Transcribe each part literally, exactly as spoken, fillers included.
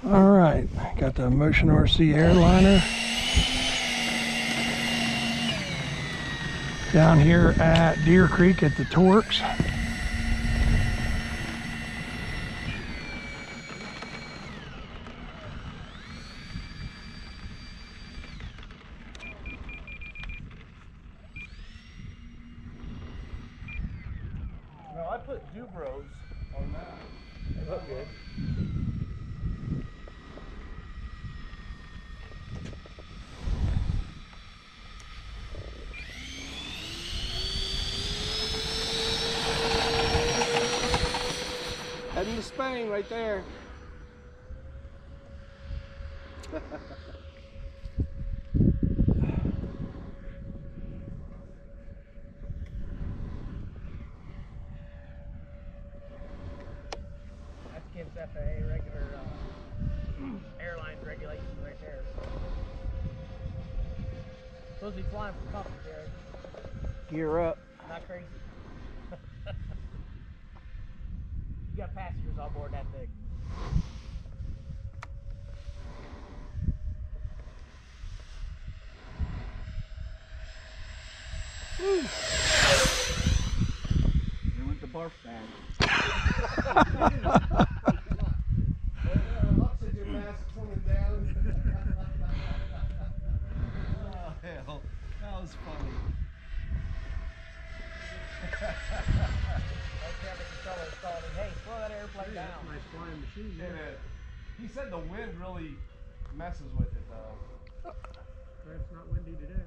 All right, got the Motion R C airliner down here at Deer Creek at the Torx. No, I put Dubros on that. They look good. Heading to Spain right there. That's against F A A regular uh, airlines regulations right there. Supposed to be flying for comfort, Jared. Gear up. Not crazy. You got passengers on board that thing. They went the barf bag. Oxygen mask coming down. Oh hell, that was funny. Hey, slow that airplane down. Nice flying machine. Yeah. He said the wind really messes with it though. It's not windy today.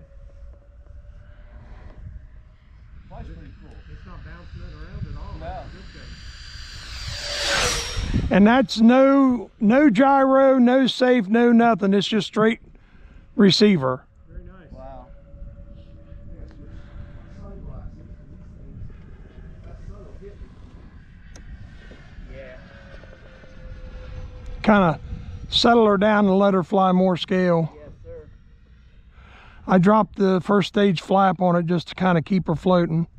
Flies pretty cool. It's not bouncing it around at all. No. That's a good thing. And that's no no gyro, no safe, no nothing. It's just straight receiver. Very nice. Wow. Yeah. Kind of settle her down and let her fly more scale. Yes, sir. I dropped the first stage flap on it just to kind of keep her floating.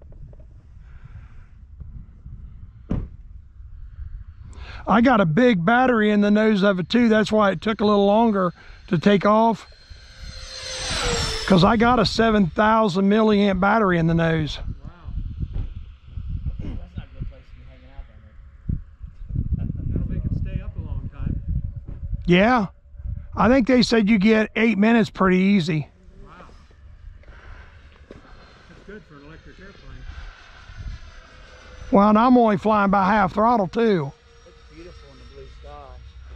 I got a big battery in the nose of it too. That's why it took a little longer to take off. Because I got a seven thousand milliamp battery in the nose. Wow. That's not a good place to be hanging out down there. That'll make it stay up a long time. Yeah. I think they said you get eight minutes pretty easy. Wow. That's good for an electric airplane. Well, and I'm only flying by half throttle too. Looks beautiful in the blue sky.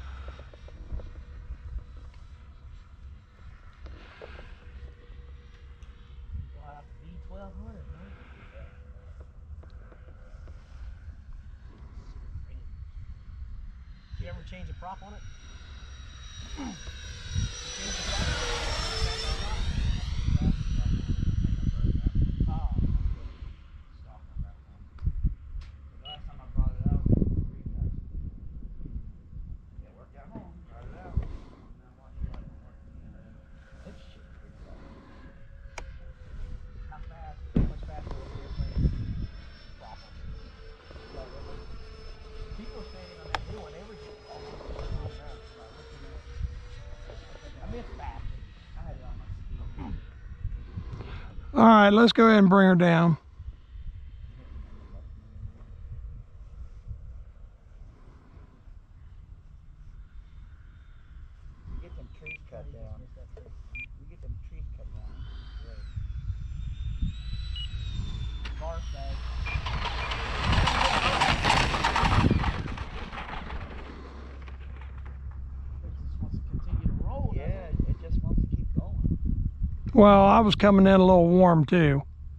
Wow, B twelve hundred, man. Did you ever change a prop on it? Change the prop? Oh. Stock on that one. The last time I brought it out, it was a retest. Yeah, it worked out home. Tried it out. Now I want you to work again. This shit pretty fast. How fast? How much faster was the airplane? Proper. People are saying on that new one, everything almost goes on now. I missed fast. I had it on my speed. All right, let's go ahead and bring her down. You get them trees cut down. You get them trees cut down. Great. Bar bag. It just wants to continue to roll. Yeah, it just wants to keep going. Well, I was coming in a little warm too.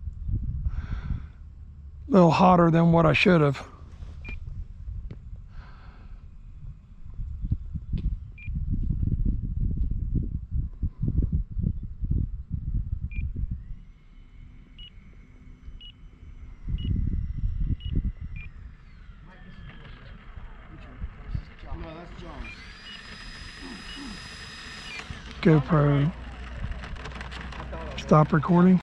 A little hotter than what I should have. No, that's John. GoPro. Stop recording.